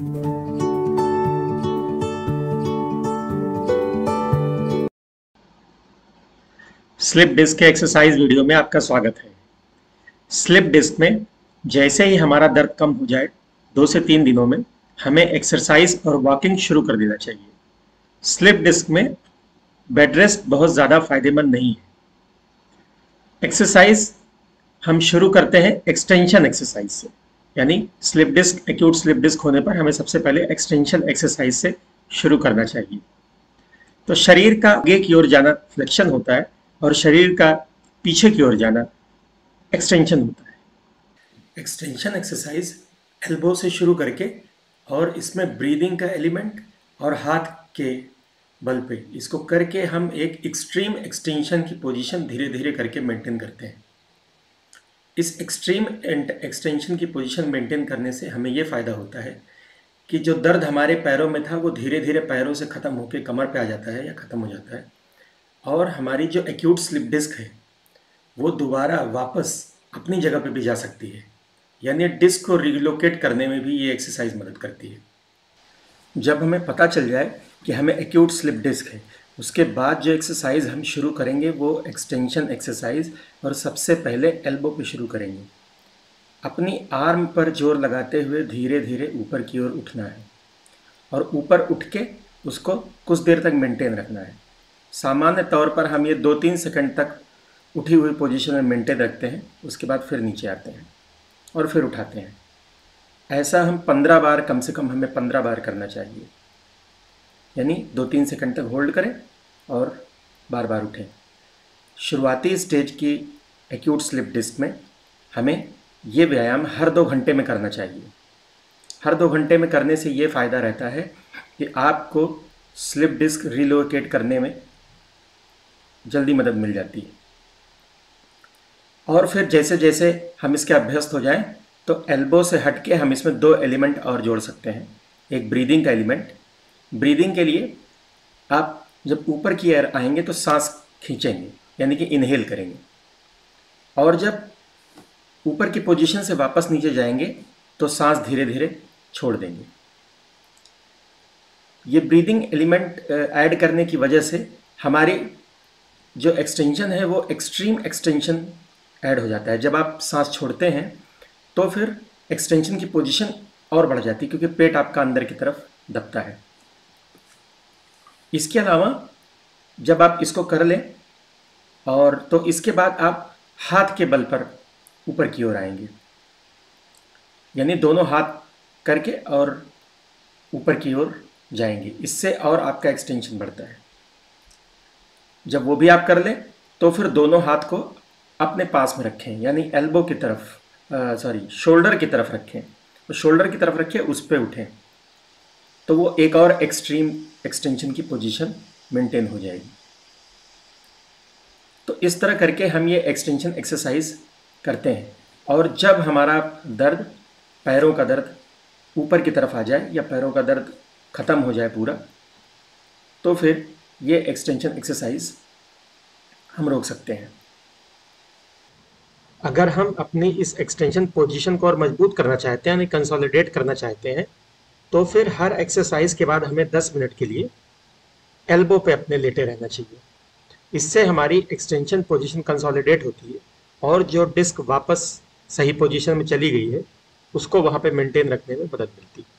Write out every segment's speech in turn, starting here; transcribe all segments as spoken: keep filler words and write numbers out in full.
Slip disc के exercise video में आपका स्वागत है। स्लिप डिस्क में जैसे ही हमारा दर्द कम हो जाए दो से तीन दिनों में हमें एक्सरसाइज और वॉकिंग शुरू कर देना चाहिए। स्लिप डिस्क में बेड रेस्ट बहुत ज़्यादा फायदेमंद नहीं है। एक्सरसाइज हम शुरू करते हैं एक्सटेंशन एक्सरसाइज से, यानी slip disc acute slip disc होने पर हमें सबसे पहले एक्सटेंशन एक्सरसाइज से शुरू करना चाहिए। तो शरीर का आगे की ओर जाना फ्लेक्शन होता है और शरीर का पीछे की ओर जाना एक्सटेंशन होता है। एक्सटेंशन एक्सरसाइज एल्बो से शुरू करके और इसमें ब्रीदिंग का एलिमेंट और हाथ के बल पे इसको करके हम एक एक्सट्रीम एक्सटेंशन की पोजीशन धीरे धीरे करके मेंटेन करते हैं। इस एक्सट्रीम एक्सटेंशन की पोजीशन मेंटेन करने से हमें ये फ़ायदा होता है कि जो दर्द हमारे पैरों में था वो धीरे धीरे पैरों से ख़त्म होकर कमर पे आ जाता है या ख़त्म हो जाता है, और हमारी जो एक्यूट स्लिप डिस्क है वो दोबारा वापस अपनी जगह पे भी जा सकती है। यानी डिस्क को रिलोकेट करने में भी ये एक्सरसाइज मदद करती है। जब हमें पता चल जाए कि हमें एक्यूट स्लिप डिस्क है, उसके बाद जो एक्सरसाइज हम शुरू करेंगे वो एक्सटेंशन एक्सरसाइज, और सबसे पहले एल्बो पे शुरू करेंगे। अपनी आर्म पर जोर लगाते हुए धीरे धीरे ऊपर की ओर उठना है और ऊपर उठ के उसको कुछ देर तक मेंटेन रखना है। सामान्य तौर पर हम ये दो तीन सेकंड तक उठी हुई पोजीशन में मेंटेन रखते हैं, उसके बाद फिर नीचे आते हैं और फिर उठाते हैं। ऐसा हम पंद्रह बार, कम से कम हमें पंद्रह बार करना चाहिए। यानी दो तीन सेकंड तक होल्ड करें और बार बार उठें। शुरुआती स्टेज की एक्यूट स्लिप डिस्क में हमें ये व्यायाम हर दो घंटे में करना चाहिए। हर दो घंटे में करने से ये फ़ायदा रहता है कि आपको स्लिप डिस्क रिलोकेट करने में जल्दी मदद मिल जाती है। और फिर जैसे जैसे हम इसके अभ्यस्त हो जाएं तो एल्बो से हट के हम इसमें दो एलिमेंट और जोड़ सकते हैं। एक ब्रीदिंग का एलिमेंट। ब्रीदिंग के लिए आप जब ऊपर की एयर आएंगे तो सांस खींचेंगे, यानी कि इनहेल करेंगे, और जब ऊपर की पोजीशन से वापस नीचे जाएंगे तो सांस धीरे धीरे छोड़ देंगे। ये ब्रीदिंग एलिमेंट ऐड करने की वजह से हमारी जो एक्सटेंशन है वो एक्सट्रीम एक्सटेंशन ऐड हो जाता है। जब आप सांस छोड़ते हैं तो फिर एक्सटेंशन की पोजीशन और बढ़ जाती है, क्योंकि पेट आपका अंदर की तरफ दबता है। इसके अलावा जब आप इसको कर लें और तो इसके बाद आप हाथ के बल पर ऊपर की ओर आएंगे, यानी दोनों हाथ करके और ऊपर की ओर जाएंगे। इससे और आपका एक्सटेंशन बढ़ता है। जब वो भी आप कर लें तो फिर दोनों हाथ को अपने पास में रखें, यानी एल्बो की तरफ, सॉरी शोल्डर की तरफ रखें, तो शोल्डर की तरफ रखें, उस पर उठें, तो वो एक और एक्सट्रीम एक्सटेंशन की पोजीशन मेंटेन हो जाएगी। तो इस तरह करके हम ये एक्सटेंशन एक्सरसाइज करते हैं। और जब हमारा दर्द, पैरों का दर्द ऊपर की तरफ आ जाए या पैरों का दर्द ख़त्म हो जाए पूरा, तो फिर ये एक्सटेंशन एक्सरसाइज हम रोक सकते हैं। अगर हम अपनी इस एक्सटेंशन पोजीशन को और मजबूत करना चाहते हैं, यानी कंसोलिडेट करना चाहते हैं, तो फिर हर एक्सरसाइज के बाद हमें दस मिनट के लिए एल्बो पे अपने लेटे रहना चाहिए। इससे हमारी एक्सटेंशन पोजीशन कंसोलिडेट होती है और जो डिस्क वापस सही पोजीशन में चली गई है उसको वहाँ पे मेंटेन रखने में मदद मिलती है।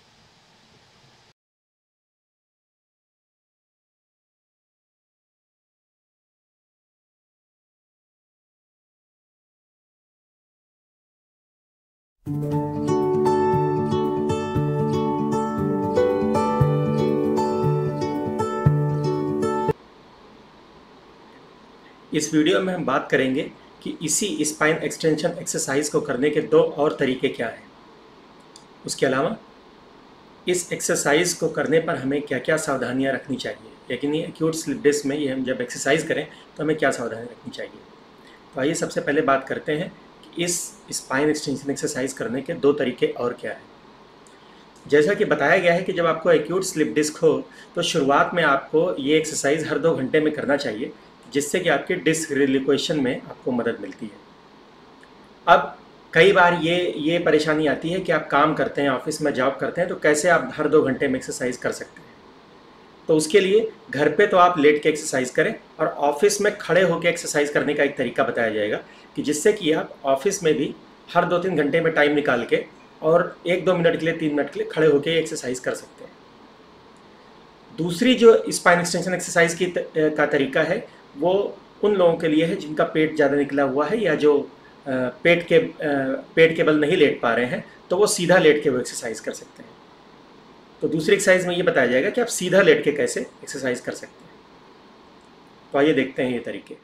इस वीडियो में हम बात करेंगे कि इसी स्पाइन एक्सटेंशन एक्सरसाइज को करने के दो और तरीके क्या हैं। उसके अलावा इस एक्सरसाइज को करने पर हमें क्या क्या सावधानियां रखनी चाहिए, लेकिन ये एक्यूट स्लिप डिस्क में ये हम जब एक्सरसाइज करें तो हमें क्या सावधानी रखनी चाहिए। तो आइए सबसे पहले बात करते हैं कि इस स्पाइन एक्सटेंशन एक्सरसाइज करने के दो तरीके और क्या हैं। जैसा कि बताया गया है कि जब आपको एक्यूट स्लिप डिस्क हो तो शुरुआत में आपको ये एक्सरसाइज हर दो घंटे में करना चाहिए, जिससे कि आपके डिस्क रिलोकेशन में आपको मदद मिलती है। अब कई बार ये ये परेशानी आती है कि आप काम करते हैं, ऑफिस में जॉब करते हैं, तो कैसे आप हर दो घंटे में एक्सरसाइज कर सकते हैं। तो उसके लिए घर पे तो आप लेट के एक्सरसाइज करें, और ऑफिस में खड़े होकर एक्सरसाइज करने का एक तरीका बताया जाएगा कि जिससे कि आप ऑफिस में भी हर दो तीन घंटे में टाइम निकाल के और एक दो मिनट के लिए, तीन मिनट के लिए खड़े होकर एक्सरसाइज कर सकते हैं। दूसरी जो स्पाइन एक्सटेंशन एक्सरसाइज की त, का तरीका है वो उन लोगों के लिए है जिनका पेट ज़्यादा निकला हुआ है, या जो आ, पेट के आ, पेट के बल नहीं लेट पा रहे हैं, तो वो सीधा लेट के वो एक्सरसाइज कर सकते हैं। तो दूसरी एक्सरसाइज में ये बताया जाएगा कि आप सीधा लेट के कैसे एक्सरसाइज कर सकते हैं। तो आइए देखते हैं ये तरीके।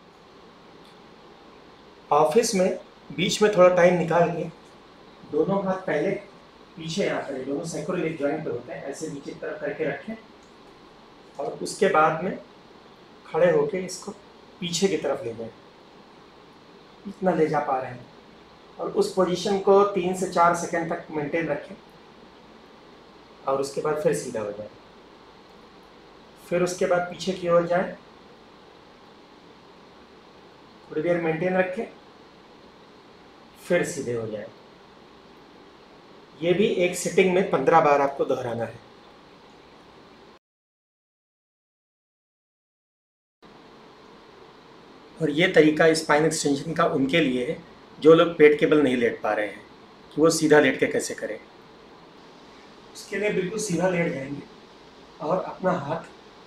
ऑफिस में बीच में थोड़ा टाइम निकाल के दोनों हाथ पहले पीछे यहाँ करें, दोनों सैक्रोइलियक जॉइंट पर होते हैं, ऐसे नीचे की तरफ करके रखें, और उसके बाद में खड़े होके इसको पीछे की तरफ ले जाएं, इतना ले जा पा रहे हैं, और उस पोजीशन को तीन से चार सेकंड तक मेंटेन रखें, और उसके बाद फिर सीधा हो जाए। फिर उसके बाद पीछे की ओर जाएं, थोड़ी देर मेंटेन रखें, फिर सीधे हो जाए। ये भी एक सिटिंग में पंद्रह बार आपको दोहराना है। और ये तरीका स्पाइन एक्सटेंशन का उनके लिए है जो लोग पेट के बल नहीं लेट पा रहे हैं, कि वो सीधा लेट के कैसे करें। उसके लिए बिल्कुल सीधा लेट जाएंगे और अपना हाथ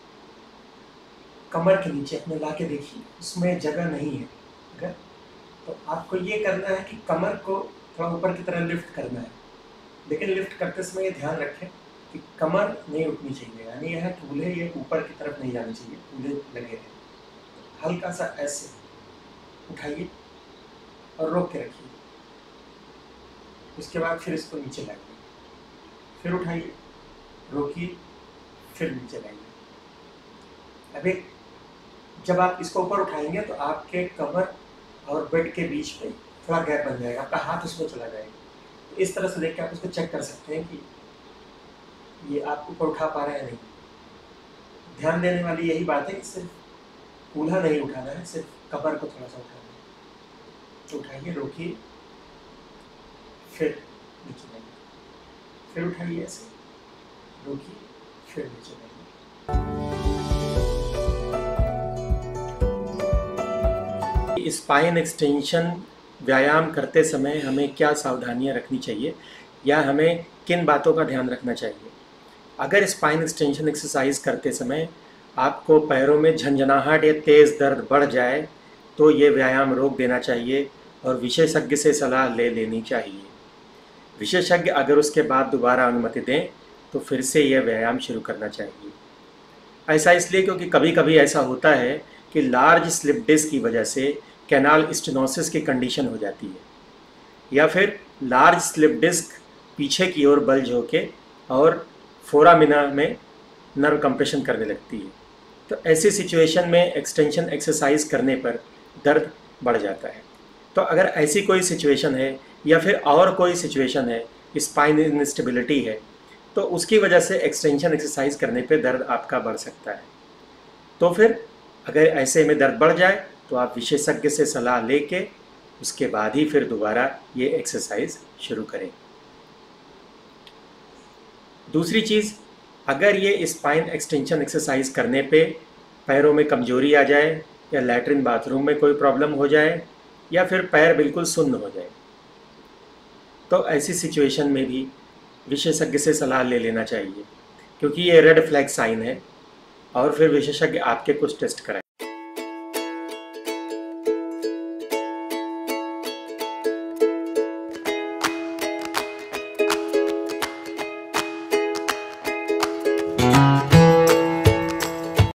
कमर के नीचे अपने ला के देखिए, उसमें जगह नहीं है अगर, तो आपको ये करना है कि कमर को थोड़ा ऊपर की तरह लिफ्ट करना है, लेकिन लिफ्ट करते समय ये ध्यान रखें कि कमर नहीं उठनी चाहिए, यानी यह कूल्हे ये ऊपर की तरफ नहीं जानी चाहिए, कूल्हे लगे रहें। हल्का सा ऐसे उठाइए और रोक के रखिए, उसके बाद फिर इसको नीचे लाइए, फिर उठाइए, रोकिए, फिर नीचे लाइए। अभी जब आप इसको ऊपर उठाएंगे तो आपके कमर और बेड के बीच में थोड़ा गैप बन जाएगा, आपका हाथ उसमें चला जाएगा। तो इस तरह से देख के आप उसको चेक कर सकते हैं कि ये आप ऊपर उठा पा रहे हैं नहीं। ध्यान देने वाली यही बात है कि सिर्फ कूल्हा नहीं उठाना है, सिर्फ कमर को थोड़ा सा उठाना है। तो उठाइए, रोकिए, फिर नीचे लाइए, फिर उठाइए, ऐसे रोकिए, फिर नीचे लाइए। स्पाइन एक्सटेंशन व्यायाम करते समय हमें क्या सावधानियां रखनी चाहिए, या हमें किन बातों का ध्यान रखना चाहिए। अगर स्पाइन एक्सटेंशन एक्सरसाइज करते समय आपको पैरों में झंझनाहट या तेज़ दर्द बढ़ जाए तो ये व्यायाम रोक देना चाहिए और विशेषज्ञ से सलाह ले लेनी चाहिए। विशेषज्ञ अगर उसके बाद दोबारा अनुमति दें तो फिर से यह व्यायाम शुरू करना चाहिए। ऐसा इसलिए क्योंकि कभी कभी ऐसा होता है कि लार्ज स्लिप डिस्क की वजह से कैनाल स्टेनोसिस की कंडीशन हो जाती है, या फिर लार्ज स्लिप डिस्क पीछे की ओर बल्ज होके और फोरामिना में नर्व कंप्रेशन करने लगती है। तो ऐसी सिचुएशन में एक्सटेंशन एक्सरसाइज करने पर दर्द बढ़ जाता है। तो अगर ऐसी कोई सिचुएशन है या फिर और कोई सिचुएशन है, स्पाइन इंस्टेबिलिटी है, तो उसकी वजह से एक्सटेंशन एक्सरसाइज करने पे दर्द आपका बढ़ सकता है। तो फिर अगर ऐसे में दर्द बढ़ जाए तो आप विशेषज्ञ से सलाह लेके उसके बाद ही फिर दोबारा ये एक्सरसाइज शुरू करें। दूसरी चीज़, अगर ये स्पाइन एक्सटेंशन एक्सरसाइज करने पे पैरों में कमजोरी आ जाए, या लैट्रिन बाथरूम में कोई प्रॉब्लम हो जाए, या फिर पैर बिल्कुल सुन्न हो जाए, तो ऐसी सिचुएशन में भी विशेषज्ञ से सलाह ले लेना चाहिए, क्योंकि ये रेड फ्लैग साइन है। और फिर विशेषज्ञ आपके कुछ टेस्ट कराएं। Thank you.